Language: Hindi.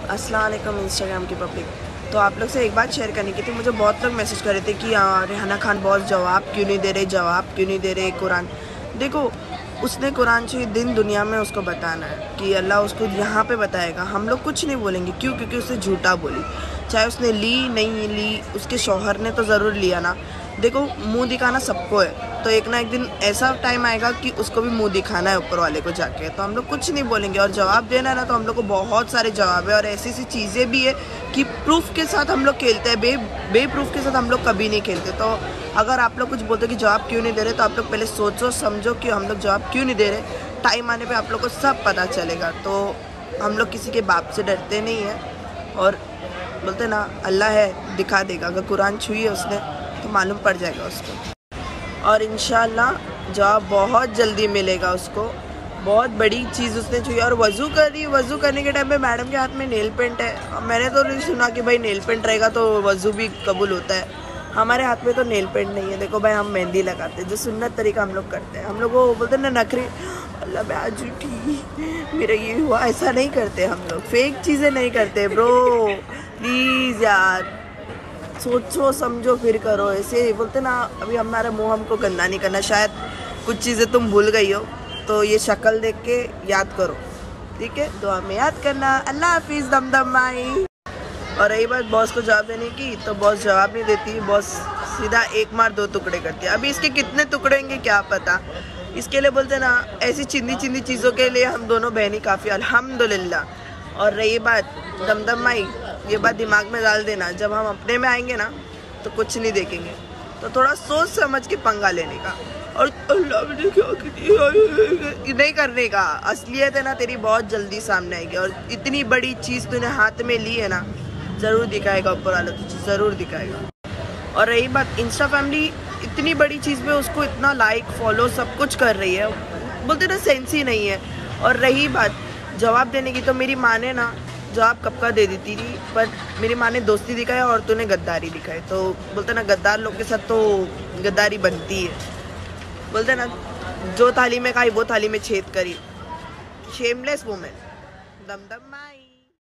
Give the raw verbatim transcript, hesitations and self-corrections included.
अस्सलाम वालेकुम इंस्टाग्राम की पब्लिक। तो आप लोग से एक बात शेयर करनी की थी। मुझे बहुत लोग मैसेज कर रहे थे कि रेहाना खान बहुत जवाब क्यों नहीं दे रहे जवाब क्यों नहीं दे रहे कुरान। देखो, उसने कुरान से दिन दुनिया में उसको बताना है कि अल्लाह उसको यहाँ पे बताएगा। हम लोग कुछ नहीं बोलेंगे, क्यों? क्योंकि उसने झूठा बोली। चाहे उसने ली नहीं ली, उसके शौहर ने तो ज़रूर लिया ना। देखो, मुंह दिखाना सबको है, तो एक ना एक दिन ऐसा टाइम आएगा कि उसको भी मुंह दिखाना है ऊपर वाले को जाके। तो हम लोग कुछ नहीं बोलेंगे, और जवाब देना है ना तो हम लोग को बहुत सारे जवाब है, और ऐसी ऐसी चीज़ें भी है कि प्रूफ के साथ हम लोग खेलते हैं। बे बे प्रूफ के साथ हम लोग कभी नहीं खेलते। तो अगर आप लोग कुछ बोलते कि जवाब क्यों नहीं दे रहे, तो आप लोग पहले सोचो समझो कि हम लोग जवाब क्यों नहीं दे रहे। टाइम आने पे आप लोग को सब पता चलेगा। तो हम लोग किसी के बाप से डरते नहीं हैं, और बोलते ना अल्लाह है दिखा देगा। अगर कुरान छुई है उसने तो मालूम पड़ जाएगा उसको, और इंशाल्लाह जवाब बहुत जल्दी मिलेगा उसको। बहुत बड़ी चीज़ उसने छुई। और वज़ू कर रही, वज़ू करने के टाइम पे मैडम के हाथ में नेल पेंट है। मैंने तो नहीं सुना कि भाई नेल पेंट रहेगा तो वज़ू भी कबूल होता है। हमारे हाथ में तो नेल पेंट नहीं है। देखो भाई, हम मेहंदी लगाते हैं, जो सुन्नत तरीका हम लोग करते हैं। हम लोग वो बोलते हैं ना नखरी, अल्लाह मैं आज उठी मेरा ये हुआ, ऐसा नहीं करते हम लोग। फेक चीज़ें नहीं करते ब्रो, प्लीज़ यार सोचो समझो फिर करो। ऐसे बोलते ना, अभी हमारा मुंह हमको गंदा नहीं करना। शायद कुछ चीज़ें तुम भूल गई हो, तो ये शक्ल देख के याद करो, ठीक है? दुआ में याद करना। अल्लाह हाफिज़ दमदम माई। और रही बात बॉस को जवाब देने की, तो बॉस जवाब नहीं देती। बॉस सीधा एक मार दो टुकड़े करती है। अभी इसके कितने टुकड़े होंगे क्या पता। इसके लिए बोलते ना, ऐसी चिंदी चिंदी चीज़ों के लिए हम दोनों बहनी काफ़ी, अल्हम्दुलिल्लाह। और रही बात दमदम माई, ये बात दिमाग में डाल देना, जब हम अपने में आएंगे ना तो कुछ नहीं देखेंगे। तो थोड़ा सोच समझ के पंगा लेने का, और अल्लाह ने क्या किया नहीं करने का। असलियत है ना तेरी बहुत जल्दी सामने आएगी, और इतनी बड़ी चीज़ तूने हाथ में ली है ना, ज़रूर दिखाएगा ऊपर वाला, तुझे ज़रूर दिखाएगा। और रही बात इंस्टा फैमिली, इतनी बड़ी चीज़ में उसको इतना लाइक फॉलो सब कुछ कर रही है, बोलते ना सेंस ही नहीं है। और रही बात जवाब देने की, तो मेरी माँ ने ना जवाब कब का दे देती थी, पर मेरी माँ ने दोस्ती दिखाया और तूने गद्दारी दिखाई। तो बोलते ना गद्दार लोग के साथ तो गद्दारी बनती है। बोलते ना जो थाली में खाई वो थाली में छेद करी। शेमलेस वुमेन दमदम माई।